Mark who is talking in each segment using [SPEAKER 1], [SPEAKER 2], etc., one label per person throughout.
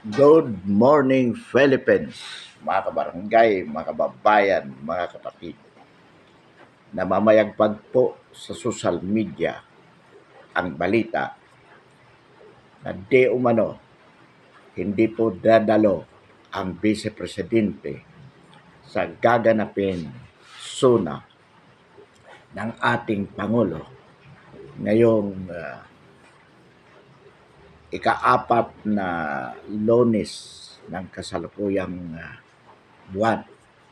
[SPEAKER 1] Good morning, Philippines! Mga kabarangay, mga kababayan, mga kapatid. Namamayagpag po sa social media ang balita na di umano hindi po dadalo ang Vice Presidente sa gaganapin suna ng ating Pangulo ngayong ika-4 na Lunes ng kasalukuyang buwan.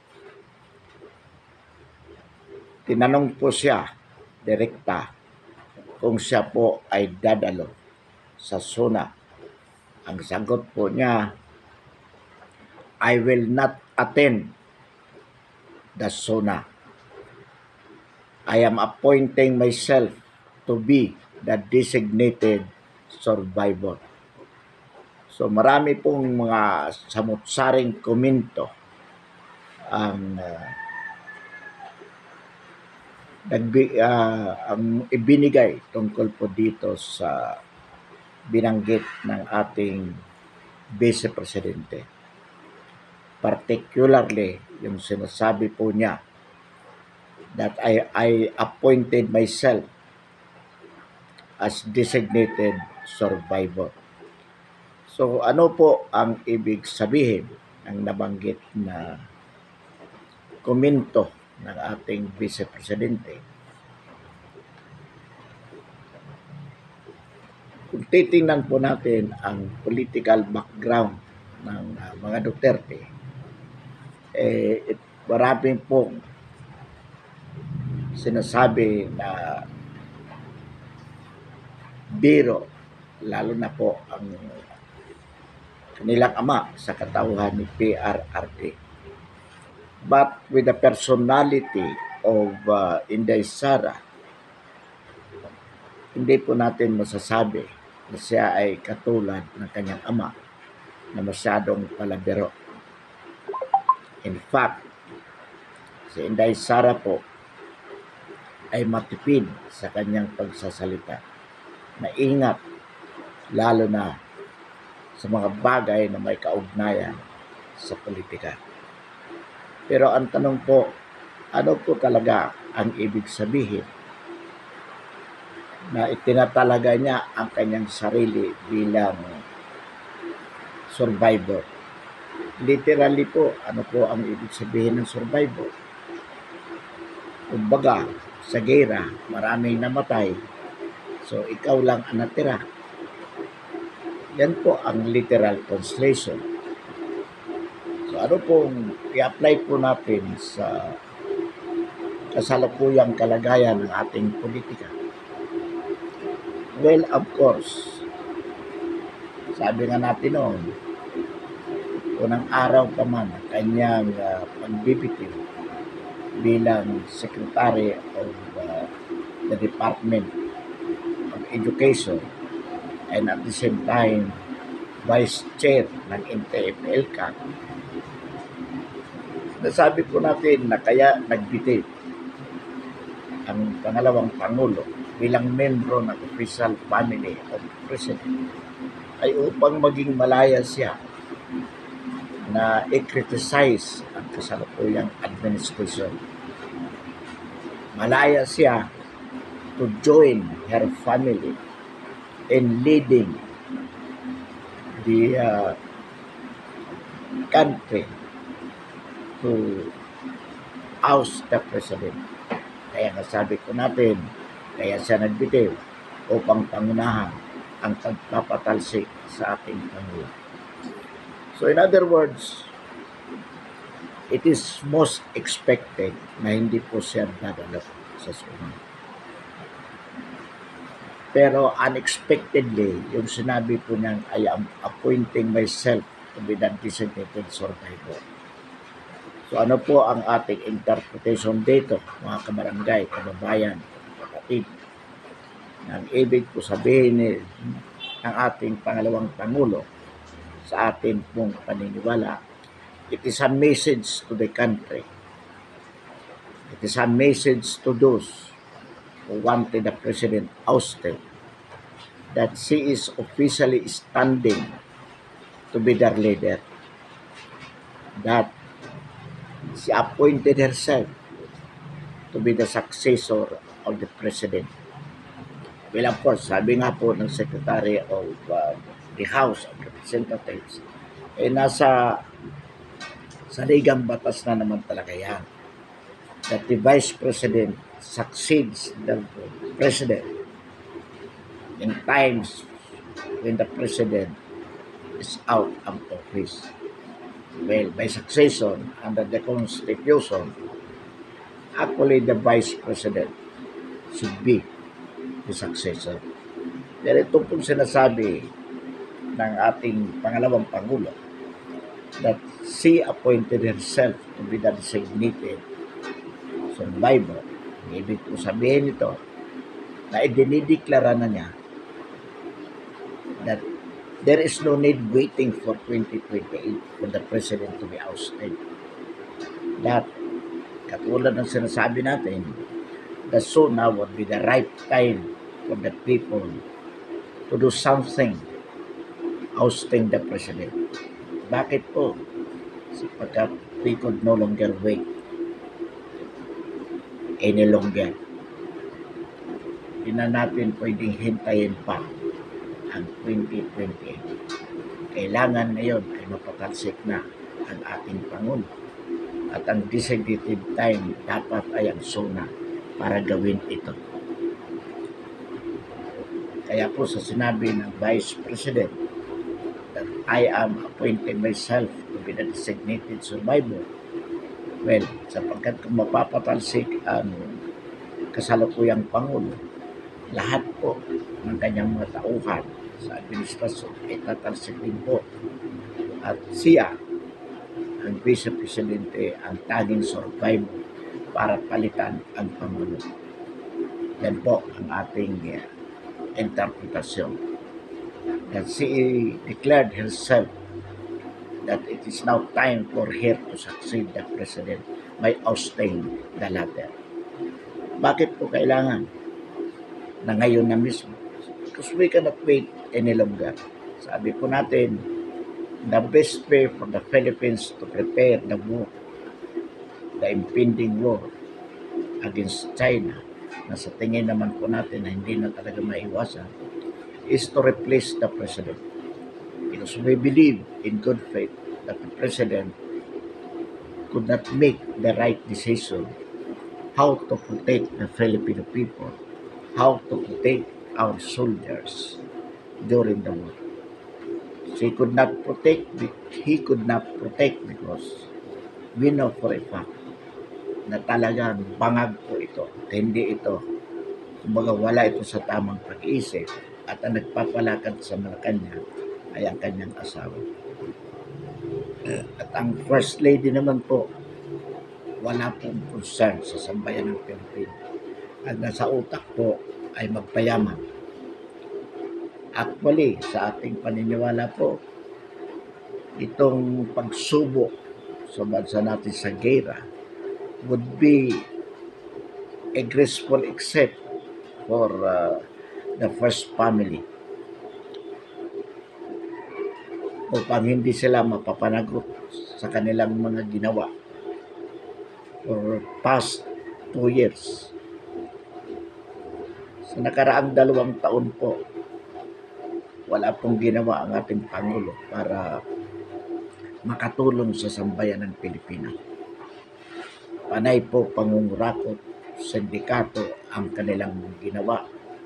[SPEAKER 1] Tinanong po siya direkta kung siya po ay dadalo sa SUNA. Ang sagot po niya, I will not attend the SUNA. I am appointing myself to be the designated survivor. So marami pong mga samut-saring komento ang ibinigay tungkol po dito sa binanggit ng ating Vice Presidente. Particularly, yung sinasabi po niya that I appointed myself as designated survivor. So ano po ang ibig sabihin ng nabanggit na komento ng ating Vice Presidente? Kung titingnan po natin ang political background ng mga Duterte, maraming pong sinasabi na biro, lalo na po ang kanilang ama sa katauhan ni PRRD. But with the personality of Inday Sara, hindi po natin masasabi na siya ay katulad ng kanyang ama na masyadong palabiro. In fact, si Inday Sara po ay matipid sa kanyang pagsasalita. Maingat, lalo na sa mga bagay na may kaugnayan sa politika. Pero ang tanong po, ano po talaga ang ibig sabihin na itinatalaga niya ang kanyang sarili bilang survivor? Literally po, ano po ang ibig sabihin ng survivor? Kumbaga, sa gera, maraming namatay, so ikaw lang ang natira. Yan po ang literal translation. So ano pong i-apply po natin sa kasalukuyang kalagayan ng ating politika? Well, of course, sabi nga natin noon, unang araw pa man ang kanyang pagbibitiw bilang Secretary of the Department of Education and at the same time Vice Chair ng NTF-ELCAC. Nasabi po natin na kaya nagbitiw ang pangalawang Pangulo bilang membro ng official family of the President ay upang maging malaya siya na i-criticize ang kasalukuyang administration. Malaya siya to join her family in leading the country to oust the President. Kaya nasabi ko natin, kaya siya nagbitiw upang pangunahan ang pagpapatalsik sa ating Pangulo. So in other words, it is most expected na hindi po siya dadalo sa SUNA. Pero unexpectedly, yung sinabi po niyang I am appointing myself to be the designated survivor. So ano po ang ating interpretation dito, mga kabarangay, kababayan, kapatid? Ang ibig po sabihin ng ating pangalawang Pangulo sa ating pong paniniwala, it is a message to the country. It is a message to those who wanted the President ousted that she is officially standing to be their leader, that she appointed herself to be the successor of the president. Well, of course, sabi nga po ng Secretary of the House of Representatives, nasa saligang batas na naman talaga yan, that the Vice President succeeds the President in times when the President is out of office. Well, by succession, under the Constitution, actually the Vice President should be the successor. Pero ito pong sinasabi ng ating pangalawang Pangulo that she appointed herself to be the designated survivor. Ibig po sabihin ito na idinideklara na niya that there is no need waiting for 2028 for the President to be ousted. That, katulad ng sinasabi natin, the soon now would be the right time for the people to do something ousting the President. Bakit po? Sapagkat we could no longer wait any longer. Hindi na natin pwedeng hintayin pa ang 2028. Kailangan ngayon ay mapatalsik na ang ating Pangulo. At ang designated time dapat ay ang SONA para gawin ito. Kaya po sa sinabi ng Vice President that I am appointing myself to be the designated survivor, well, sapagkat kung mapapatalsik ang kasalukuyang Pangulo, lahat po ng kanyang mga tauhan sa administrasyon ay tatalsik din po. At siya, ang Vice Presidente, ang tanging survivor para palitan ang Pangulo. Yan po ang ating interpretasyon. That she declared herself that it is now time for her to succeed the President by ousting the latter. Bakit po kailangan na ngayon na mismo? Because we cannot wait any longer. Sabi po natin, the best way for the Philippines to prepare the war, the impending war against China, na sa tingin naman po natin na hindi na talaga maiwasan, is to replace the President. Because we believe in good faith that the President could not make the right decision how to protect the Filipino people, how to protect our soldiers during the war. He could not protect because we know for a fact na talagang bangag po ito. Hindi ito, kumbaga wala ito sa tamang pag-iisip, at ang nagpapalakad sa Malacanang ay ang kanyang asawa. At ang First Lady naman po, wala pong concern sa sambayan ng Pilipinas. At nasa utak po ay magpayaman. Actually, sa ating paniniwala po, itong pagsubok sa bansa natin sa gera would be a graceful except for the first family, upang hindi sila mapapanagot sa kanilang mga ginawa for past 2 years. Sa nakaraang 2 taon po, wala pong ginawa ang ating Pangulo para makatulong sa sambayan ng Pilipinas. Panay po pangungurakot, sindikato ang kanilang ginawa.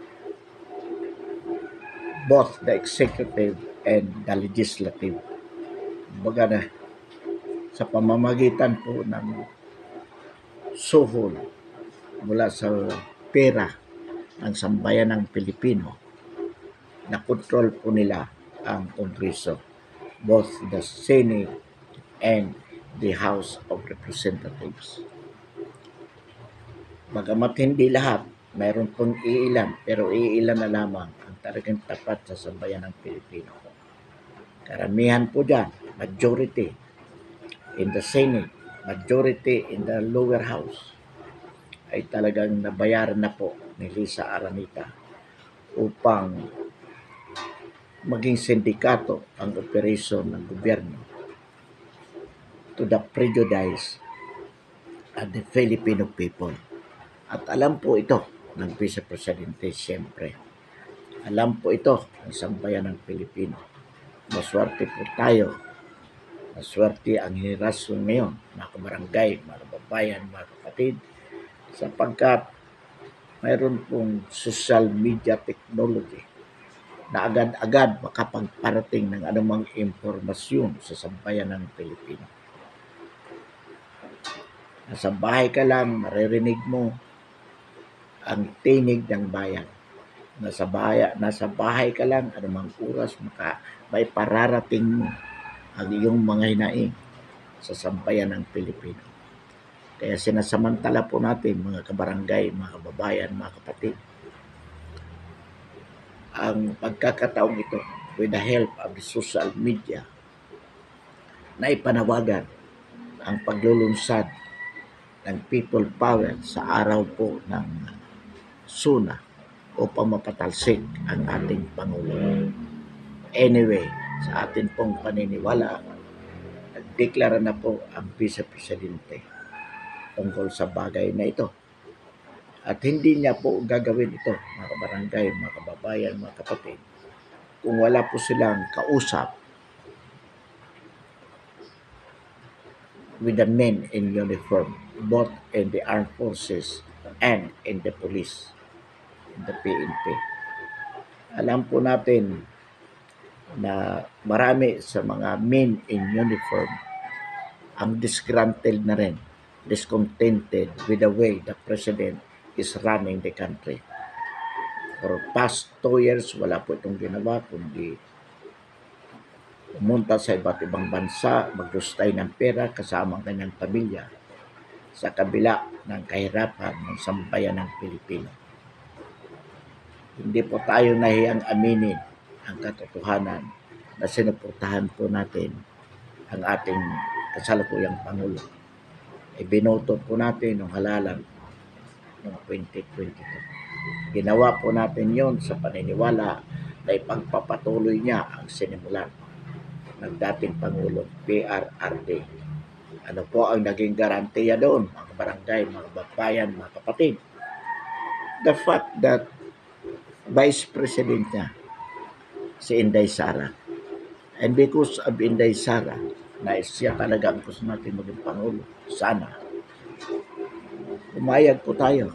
[SPEAKER 1] Both the executive and the legislative. Baga na, sa pamamagitan po ng suhol mula sa pera ng sambayan ng Pilipino, na control po nila ang Kongreso, both the Senate and the House of Representatives. Bagamat hindi lahat, mayroon pong iilan, pero iilan na lamang ang talagang tapat sa sambayan ng Pilipino. Karamihan po dyan, majority in the Senate, majority in the lower house, ay talagang nabayaran na po ni Lisa Aranita upang maging sindikato ang operasyon ng gobyerno to the prejudice of the Filipino people. At alam po ito ng Vice Presidente siyempre. Alam po ito ng sambayan ng Pilipino. Maswerte po tayo. Maswerte ang henerasyon ngayon, mga kabarangay, mga kababayan, mga kapatid, sapagkat mayroon pong social media technology na agad-agad makapagparating ng anumang impormasyon sa sambayan ng Pilipino. Nasa bahay ka lang, maririnig mo ang tinig ng bayan. Nasa bahay ka lang, anumang oras may pararating mo ang iyong mga hinaing sa sambayan ng Pilipino. Kaya sinasamantala po natin mga kabarangay, mga kababayan, mga kapatid, ang pagkakataong ito with the help of the social media na ipanawagan ang paglulunsad ng people power sa araw po ng SUNA upang mapatalsik ang ating Pangulo. Anyway, sa atin pong paniniwala, nagdeklara na po ang Vice Presidente tungkol sa bagay na ito. At hindi niya po gagawin ito, mga kabarangay, mga kababayan, mga kapatid, kung wala po silang kausap with the men in uniform, both in the armed forces and in the police, in the PNP. Alam po natin na marami sa mga men in uniform ang disgruntled na rin, discontented with the way the president is running the country. For past 2 years, wala po itong ginawa kundi pumunta sa iba't ibang bansa, maglustay ng pera kasama ang kanyang pamilya sa kabila ng kahirapan ng sambayan ng Pilipino. Hindi po tayo nahiyang aminin ang katotohanan na sinuportahan po natin ang ating kasalukuyang Pangulo. Ibinoto po natin ng halalan noong 2022. Ginawa po natin yon sa paniniwala na ipagpapatuloy niya ang sinimulan ng dating Pangulo PRRD. Ano po ang naging garantiya doon, mga barangay, mga babayan, mga kapatid? The fact that Vice President niya, si Inday Sara, and because of Inday Sara, na siya talaga ang gusto natin maging Pangulo, sana, umayag po tayo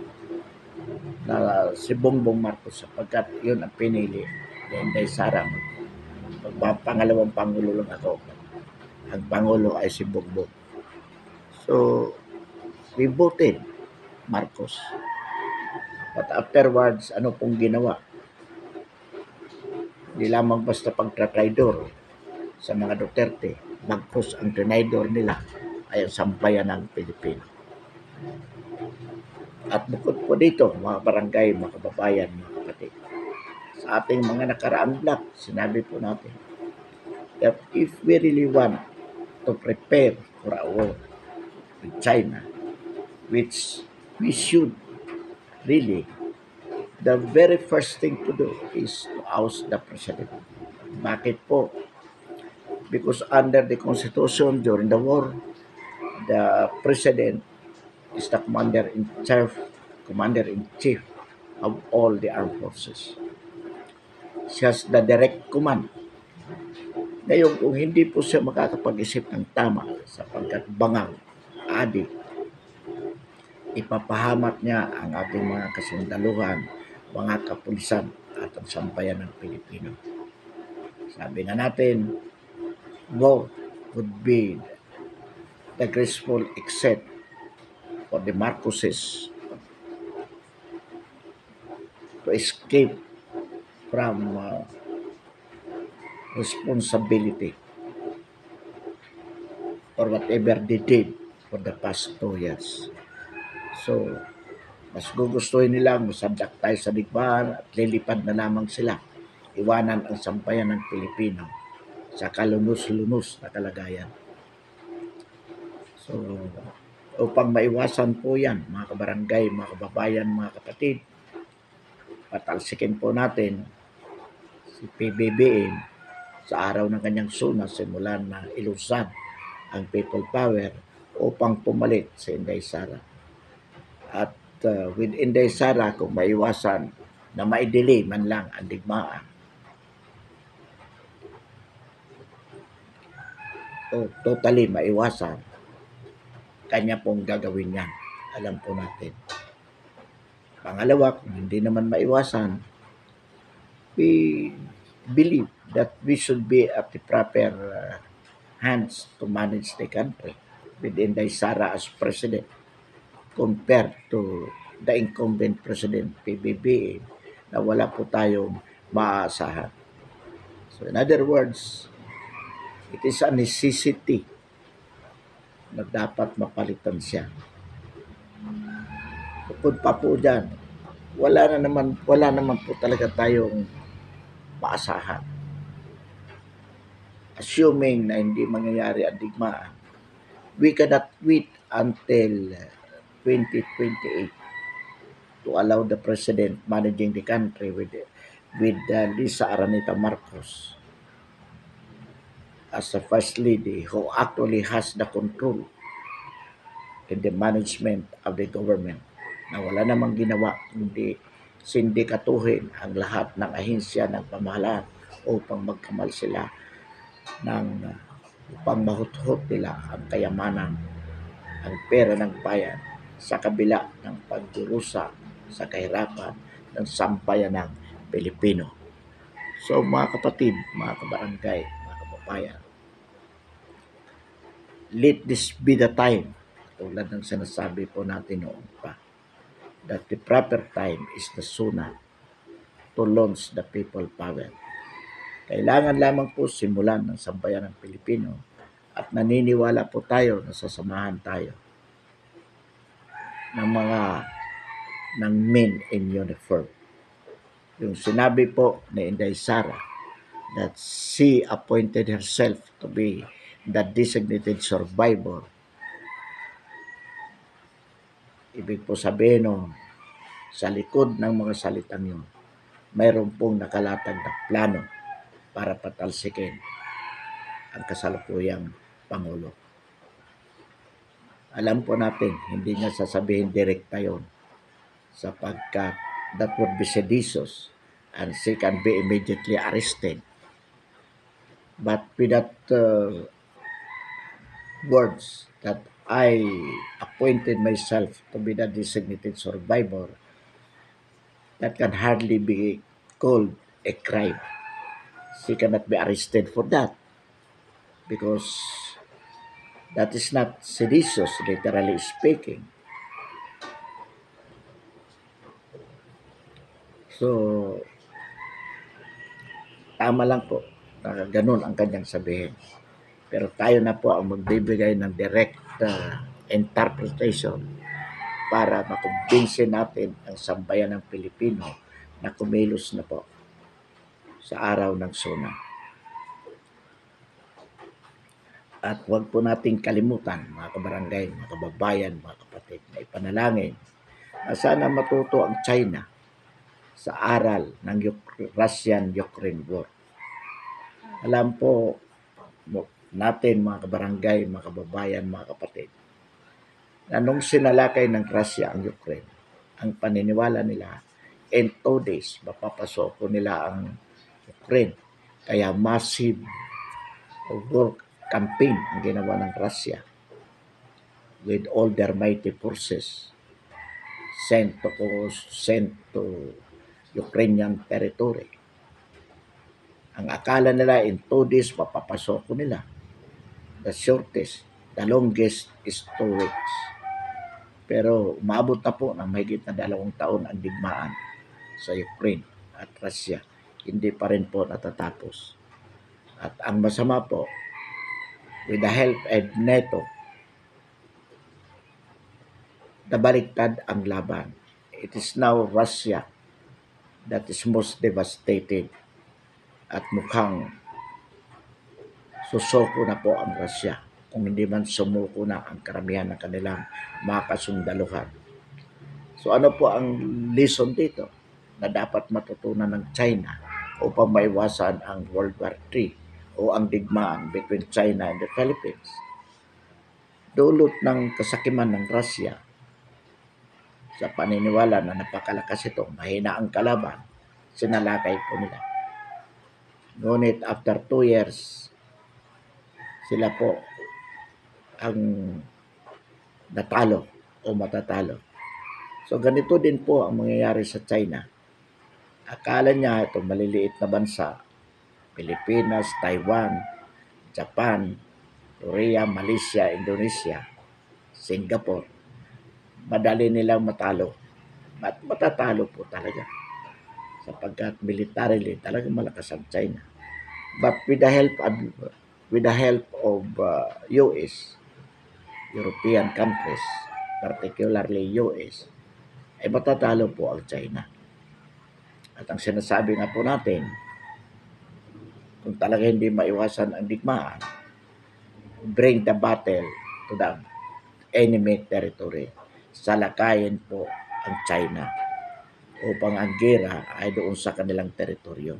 [SPEAKER 1] na si Bongbong Marcos sapagkat yun ang pinili ni Inday Sara. Pangalawang Pangulo lang ako. Ang Pangulo ay si Bongbong. So, we voted Marcos. But afterwards, ano pong ginawa? Hindi lamang basta pagtratraidor sa mga Duterte, bagkus ang trinaidor nila ay ang sambayan ng Pilipino. At bukod po dito, mga barangay, mga kababayan, mga kapatid, sa ating mga nakaraang vlog, sinabi po natin that if we really want to prepare for a war with China, which we should really, the very first thing to do is to oust the president. Bakit po? Because under the Constitution during the war, the president is the commander-in-chief of all the armed forces. She has the direct command. Ngayon, kung hindi po siya makakapag-isip ng tama sapagkat bangang, adik, ipapahamak niya ang ating mga kasundaluhan, mga kapulisan at ang sambayan ng Pilipino. Sabi nga natin, war would be the graceful exit for the Marcoses to escape from responsibility or whatever they did for the past 2 years. So, mas gugustuhin nilang masadyak tayo sa digmaan at lilipad na lamang sila. Iwanan ang sambayan ng Pilipino sa kalunos-lunos na kalagayan. So, upang maiwasan po yan, mga kabarangay, mga kababayan, mga kapatid, patalsikin po natin si PBBM sa araw ng kanyang suna simulan na ilusan ang people power upang pumalit sa Inday Sara. At with Inday Sara, kung maiwasan na maidelay man lang ang digmaan o totally maiwasan, kanya pong gagawin yan. Alam po natin. Pangalawa, kung hindi naman maiwasan, we believe that we should be at the proper hands to manage the country with Inday Sara as president compared to the incumbent president PBBM na wala po tayong maaasahan. So in other words, it is a necessity na dapat mapalitan siya. Bukod pa po dyan, wala naman po talaga tayong maasahan. Assuming na hindi mangyayari ang digmaan, we cannot wait until 2028 to allow the president managing the country with Lisa Araneta Marcos as the first lady who actually has the control in the management of the government, na wala namang ginawa kundi sindikatuhin ang lahat ng ahensya ng pamahalaan upang magkamal sila upang mahuthot nila ang kayamanan, ang pera ng bayan sa kabila ng pagdurusa sa kahirapan ng sambayan ng Pilipino. So mga kapatid, mga kabarangay, mga kababayan, let this be the time, tulad ng sinasabi po natin noon pa, that the proper time is the sooner to launch the people power. Kailangan lamang po simulan ng sambayan ng Pilipino at naniniwala po tayo na sasamahan tayo ng men in uniform. Yung sinabi po ni Inday Sara that she appointed herself to be the designated survivor. Ibig po sabihin sa likod ng mga salitang yun, mayroon pong nakalatag na plano para patalsikin ang kasalukuyang Pangulo. Alam po natin, hindi niya sasabihin direkta yon sapagkat that would be seditious and she can be immediately arrested. But with that words that I appointed myself to be the designated survivor, that can hardly be called a crime. She cannot be arrested for that because that is not seditious, literally speaking. So, tama lang po na ganun ang kanyang sabihin. Pero tayo na po ang magbibigay ng direct interpretation para makumbinsin natin ang sambayan ng Pilipino na kumilos na po sa araw ng suna. At huwag po nating kalimutan, mga kabarangay, mga kababayan, mga kapatid, na ipanalangin na sana matuto ang China sa aral ng Russian-Ukraine War. Alam po natin, mga kabarangay, mga kababayan, mga kapatid, na nung sinalakay ng Russia ang Ukraine, ang paniniwala nila, in 2 days, mapapasok nila ang Ukraine. Kaya massive war campaign ang ginawa ng Russia with all their mighty forces sent to Ukrainian territory. Ang akala nila in 2 days mapapasok nila. The shortest, the longest is 2 weeks. Pero umabot na po ng mahigit na 2 taon ang digmaan sa Ukraine at Russia. Hindi pa rin po natatapos. At ang masama po, with the help of NATO, nabaliktad ang laban. It is now Russia that is most devastated at mukhang susoko na po ang Russia kung hindi man sumuko na ang karamihan ng kanilang mga kasundaluhan. So ano po ang lesson dito na dapat matutunan ng China upang maiwasan ang World War III o ang digmaan between China and the Philippines. Dulot ng kasakiman ng Russia sa paniniwala na napakalakas ito, mahina ang kalaban, sinalakay po nila. Ngunit after 2 years, sila po ang natalo o matatalo. So ganito din po ang mangyayari sa China. Akala niya itong maliliit na bansa, Pilipinas, Taiwan, Japan, Korea, Malaysia, Indonesia, Singapore, madali nilang matalo. At matatalo po talaga sapagkat militarily talagang malakas ang China. But with the help of US, European countries, particularly US, ay matatalo po ang China. At ang sinasabi nga po natin, kung talaga hindi maiwasan ang digmaan, bring the battle to the enemy territory. Salakayin po ang China upang ang gera ay doon sa kanilang teritoryo.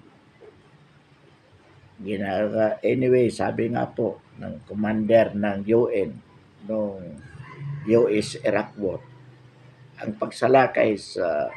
[SPEAKER 1] Anyway, sabi nga po ng commander ng UN noong US Iraq War, ang pagsalakay sa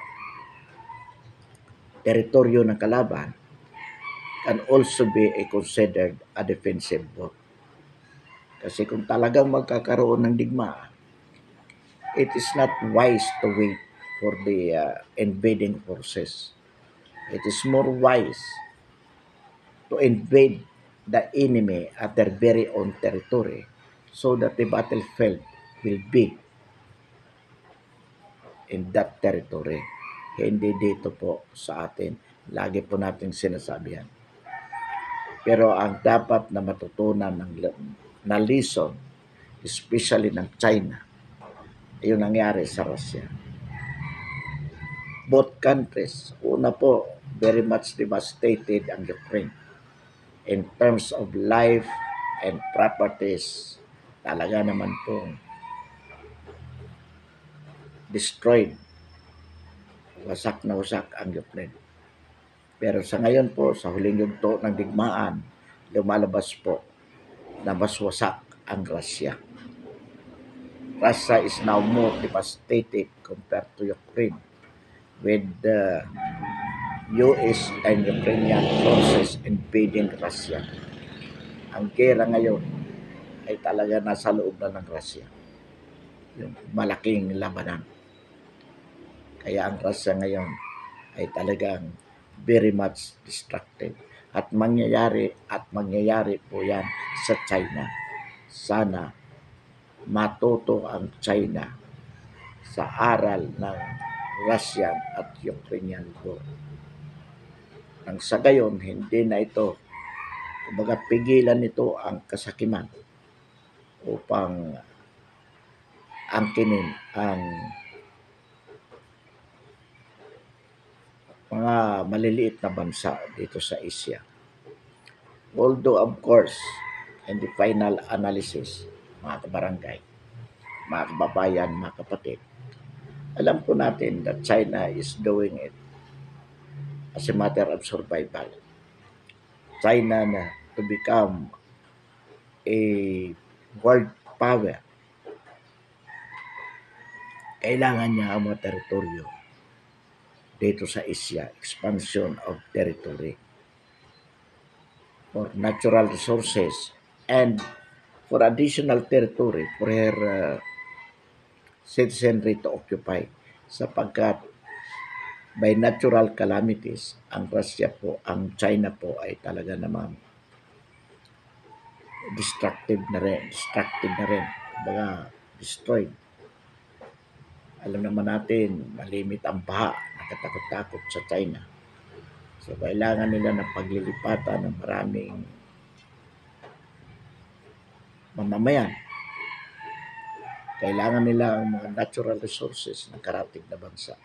[SPEAKER 1] teritoryo ng kalaban can also be considered a defensive war. Kasi kung talagang magkakaroon ng digmaan, it is not wise to wait for the invading forces. It is more wise to invade the enemy at their very own territory so that the battlefield will be in that territory. Hindi dito po sa atin. Lagi po natin sinasabi yan. Pero ang dapat na matutunan na lesson, especially ng China, yung nangyari sa Russia. Both countries, una po, very much devastated ang Ukraine. In terms of life and properties, talaga naman po destroyed. Wasak na wasak ang Ukraine. Pero sa ngayon po, sa huling yugto ng digmaan, lumalabas po na mas wasak ang Russia. Russia is now more devastated compared to Ukraine with the US and Ukrainian forces invading Russia. Ang gera ngayon ay talaga nasa loob na ng Russia. Yung malaking labanan. Kaya ang Russia ngayon ay talagang very much distracted. At mangyayari po yan sa China. Sana matuto ang China sa aral ng Russian at Ukrainian war. Nang sa gayon, hindi na ito, kumbaga pigilan nito ang kasakiman upang angkinin ang mga maliliit na bansa dito sa Asia. Although of course, in the final analysis, mga kabarangay, mga kababayan, mga kapatid, alam po natin that China is doing it as a matter of survival. China na to become a world power, kailangan niya ang mga teritoryo dito sa Asia, expansion of territory for natural resources and for additional territory for her citizenry to occupy, sapagkat by natural calamities, ang Russia po, ang China po ay talaga namang destructive na rin, kumbaga destroyed. Alam naman natin, malimit ang baha, nakatakot-takot sa China. So, kailangan nila ng paglilipatan ng maraming mamamayan. Kailangan nila ang mga natural resources ng karatig na bansa.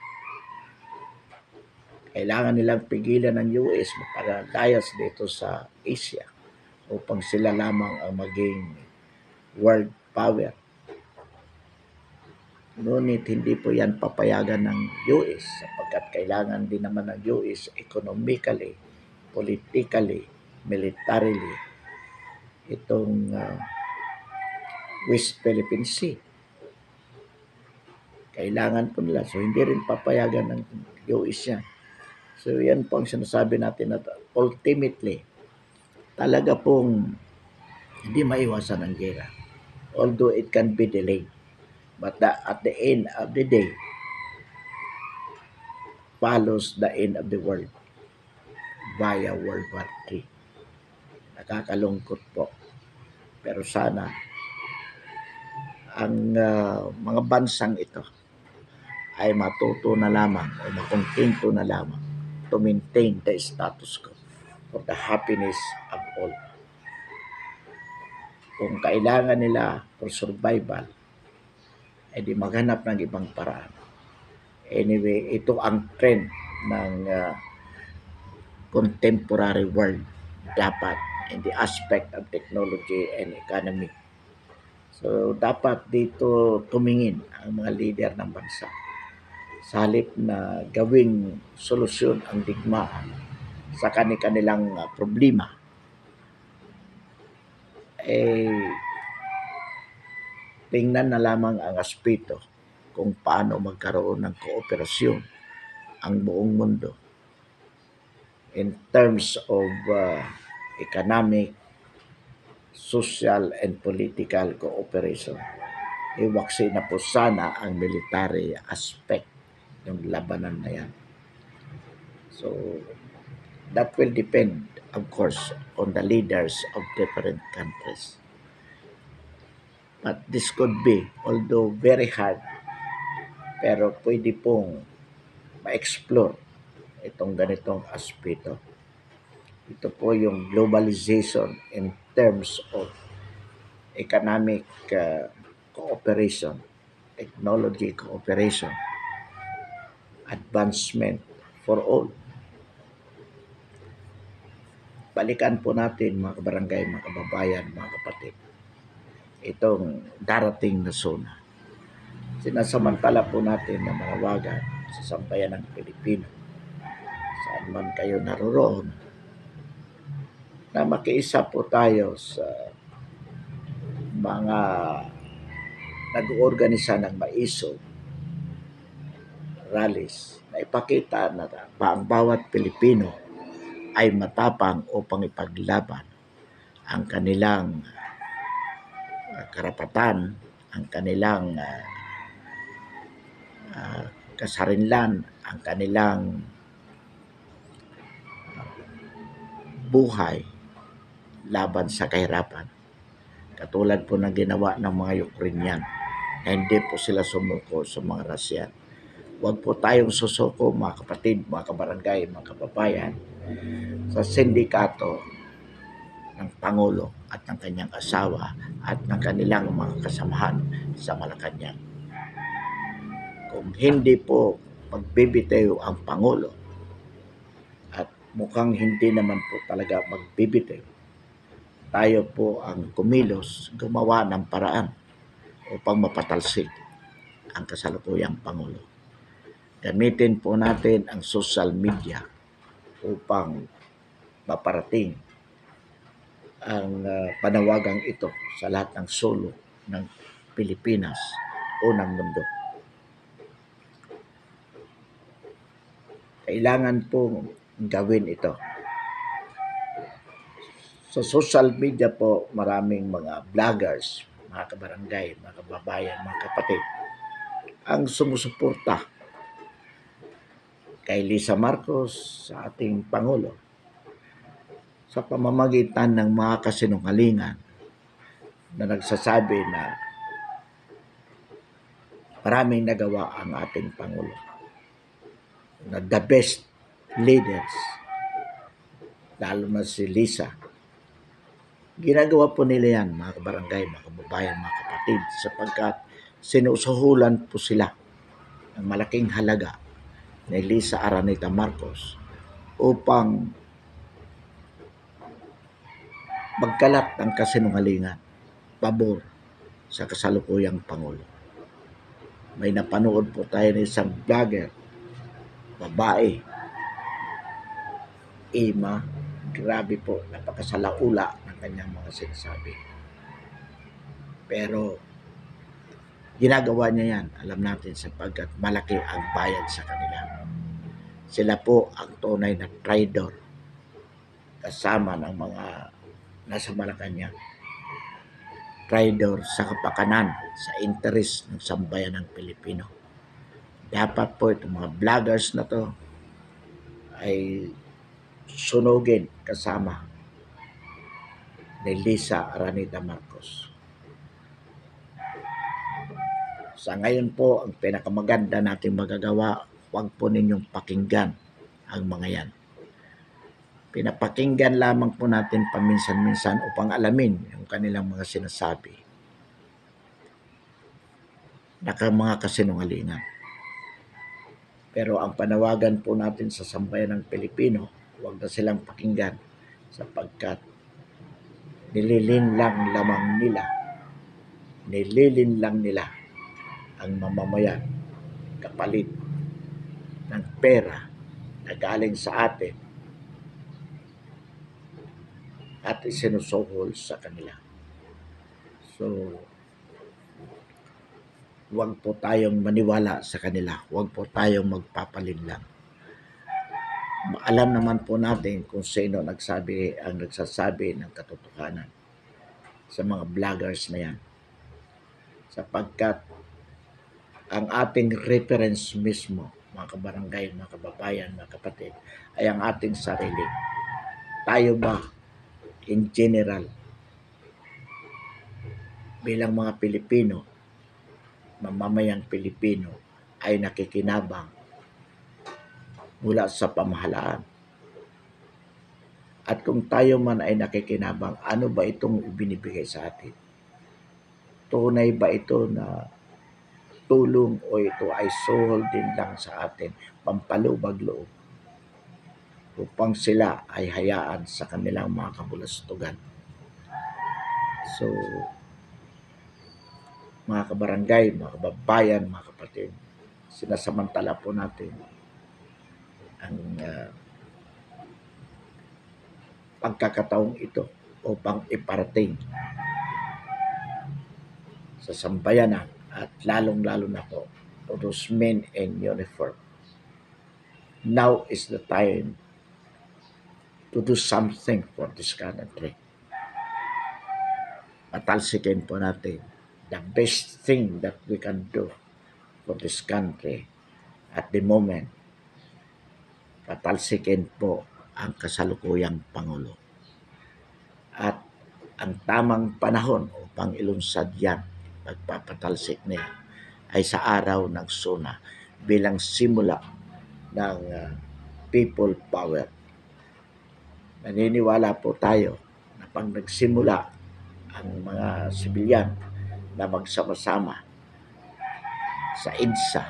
[SPEAKER 1] Kailangan nilang pigilan ng US magpalayas dito sa Asia upang sila lamang ang maging world power. Ngunit hindi po yan papayagan ng US sapagkat kailangan din naman ng US economically politically, militarily, itong West Philippine Sea. Kailangan po nila. So, hindi rin papayagan ng US yan. So, yan po ang sinasabi natin na ultimately, talaga pong hindi maiwasan ang gera. Although it can be delayed. But at the end of the day, follows the end of the world via World War III. Nakakalungkot po. Pero sana, ang mga bansang ito ay matuto na lamang o makontento na lamang to maintain the status quo for the happiness of all. Kung kailangan nila for survival, ay di maghanap ng ibang paraan. Anyway, ito ang trend ng contemporary world dapat in the aspect of technology and economy. So, dapat dito tumingin ang mga leader ng bansa. Sa halip na gawing solusyon ang digmaan sa kanilang problema, tingnan na lamang ang aspeto kung paano magkaroon ng kooperasyon ang buong mundo in terms of economic, social, and political cooperation. Iwaksi na po sana ang military aspect ng labanan na yan. So, that will depend, of course, on the leaders of different countries. But this could be, although very hard, pero pwede pong ma-explore itong ganitong aspeto. Ito po yung globalization in terms of economic cooperation, technology cooperation, advancement for all. Balikan po natin mga kabarangay, mga kababayan, mga kapatid, itong darating na zona. Sinasamantala po natin na manawagan sa sambayan ng Pilipino, saan man kayo naroon, na makiisa po tayo sa mga nag-oorganisa ng maisog rallies na ipakita na ang bawat Pilipino ay matapang upang ipaglaban ang kanilang karapatan, ang kanilang kasarinlan, ang kanilang buhay laban sa kahirapan. Katulad po ng ginawa ng mga Ukrainian na hindi po sila sumuko sa mga Russian. Huwag po tayong susuko mga kapatid, mga kabarangay, mga kababayan sa sindikato ng Pangulo at ng kanyang asawa at ng kanilang mga kasamahan sa Malacanang. Kung hindi po magbibitaw ang Pangulo at mukhang hindi naman po talaga magbibitaw, tayo po ang kumilos, gumawa ng paraan upang mapatalsik ang kasalukuyang Pangulo. Gamitin po natin ang social media upang maparating ang panawagang ito sa lahat ng sulok ng Pilipinas o ng mundo. Kailangan pong gawin ito. Sa social media po, maraming mga vloggers, mga kabarangay, mga kababayan, mga kapatid, ang sumusuporta kay Lisa Marcos sa ating Pangulo sa pamamagitan ng mga kasinungalingan na nagsasabi na maraming nagawa ang ating Pangulo, na the best leaders, lalo na si Lisa. Ginagawa po nila yan, mga kabarangay, mga kababayan, mga kapatid, sapagkat sinusuhulan po sila ng malaking halaga ni Lisa Araneta Marcos upang magkalat ng kasinungalingan pabor sa kasalukuyang Pangulo. May napanood po tayo ng isang vlogger, babae, Ima grabe po, napakasalaula ng kanyang mga sinasabi. Pero ginagawa niya yan, alam natin, sapagkat malaki ang bayad sa kanila. Sila po ang tunay na traitor kasama ng mga nasa Malacanang. Traitor sa kapakanan, sa interes ng sambayan ng Pilipino. Dapat po itong mga vloggers na to ay sunugin kasama ni Lisa Araneta Marcos. Sa ngayon po, ang pinakamaganda nating magagawa, huwag po ninyong pakinggan ang mga yan. Pinapakinggan lamang po natin paminsan-minsan upang alamin yung kanilang mga sinasabi na mga kasinungalingan. Pero ang panawagan po natin sa sambayan ng Pilipino, huwag na silang pakinggan sapagkat nililinlang nila ang mamamayan kapalit ng pera na galing sa atin at isinusuhol sa kanila. So, huwag po tayong maniwala sa kanila. Huwag po tayong magpapalinlang. Alam naman po natin kung sino nagsasabi ng katotohanan sa mga vloggers na yan. Sapagkat ang ating reference mismo, mga kabarangay, mga kababayan, mga kapatid, ay ang ating sarili. Tayo ba, in general, bilang mga Pilipino, mamamayang Pilipino, ay nakikinabang mula sa pamahalaan? At kung tayo man ay nakikinabang, ano ba itong ibinibigay sa atin? Tunay ba ito na tulong o ito ay suhol din lang sa atin, pampalubag loob, upang sila ay hayaan sa kanilang mga kabulastugan? So, mga kabarangay, mga kababayan, mga kapatid, sinasamantala po natin ang pagkakataong ito upang iparating sa sambayanan at lalong-lalo na po to those men in uniform. Now is the time to do something for this country. Patalsikin po natin the best thing that we can do for this country at the moment. Patalsikin po ang kasalukuyang Pangulo. At ang tamang panahon upang ilunsad yan, pagpapatalsik niya, ay sa araw ng SONA bilang simula ng people power. Naniniwala po tayo na pag nagsimula ang mga sibilyan na magsama-sama sa EDSA,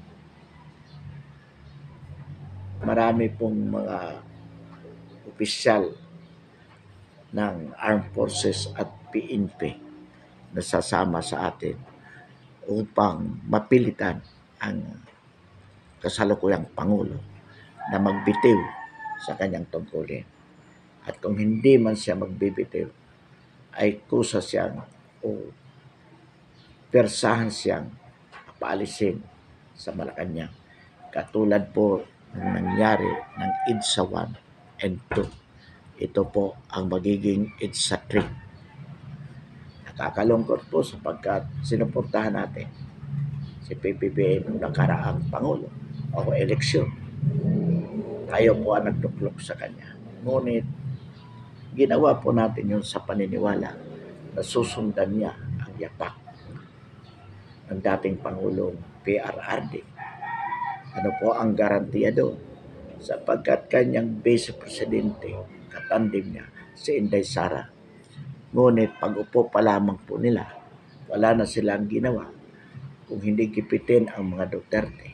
[SPEAKER 1] marami pong mga opisyal ng Armed Forces at PNP na sasama sa atin upang mapilitan ang kasalukuyang Pangulo na magbitiw sa kanyang tungkulin. At kung hindi man siya magbibitiw, ay kusa siyang o persahan siyang paalisin sa Malacanang. Katulad po ng nangyari ng EDSA 1 and 2. Ito po ang magiging EDSA 3. Nakakalungkot po sapagkat sinuportahan natin si PBBM noong nakaraang Pangulo o eleksyon. Tayo po ang nagtuklok sa kanya. Ngunit ginawa po natin yun sa paniniwala na susundan niya ang yapak ng dating Pangulong PRRD. Ano po ang garantiya doon? Sapagkat kanyang Vice Presidente, katandim niya, si Inday Sara. Ngunit pag-upo pa lamang po nila, wala na silang ginawa kung hindi kipitin ang mga Duterte.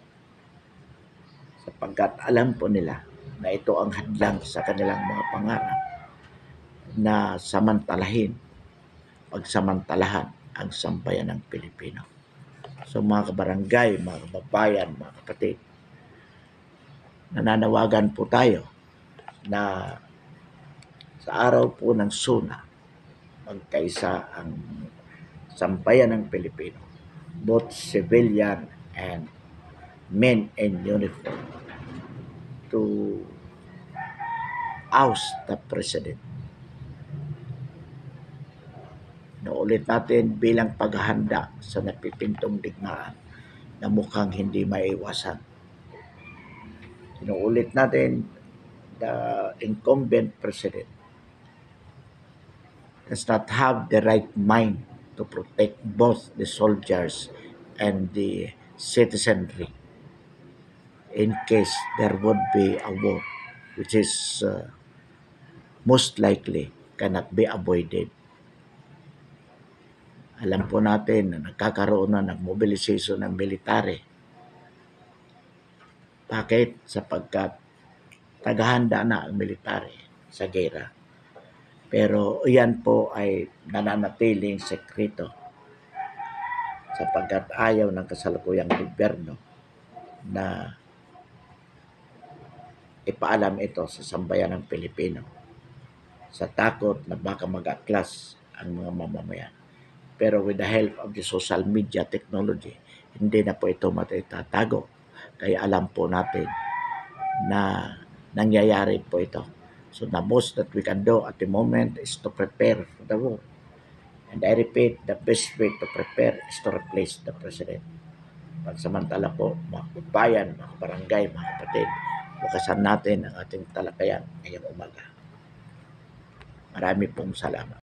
[SPEAKER 1] Sapagkat alam po nila na ito ang hadlang sa kanilang mga pangarap na pagsamantalahan ang sambayan ng Pilipino. So mga kabarangay, mga kababayan, mga kapatid, nananawagan po tayo na Sa araw po ng SUNA, magkaisa ang sambayan ng Pilipino, both civilian and men in uniform, to oust the president. Naulit natin bilang paghahanda sa napipintong digmaan na mukhang hindi maiwasan. Inuulit natin, the incumbent president does not have the right mind to protect both the soldiers and the citizenry in case there would be a war, which is most likely cannot be avoided. Alam po natin na nagkakaroon na ng mobilization ng military. Bakit? Sapagkat tagahanda na ang military sa gera. Pero yan po ay nananatiling sekreto sapagkat ayaw ng kasalukuyang gobyerno na ipaalam ito sa sambayan ng Pilipino sa takot na baka mag-aklas ang mga mamamayan. Pero with the help of the social media technology, hindi na po ito matitatago. Kaya alam po natin na nangyayari po ito. So the most that we can do at the moment is to prepare for the war. And I repeat, the best way to prepare is to replace the president. Pagsamantala po, mga kabayan, mga barangay, mga kapatid, wakasan natin ang ating talakayan ngayong umaga. Marami pong salamat.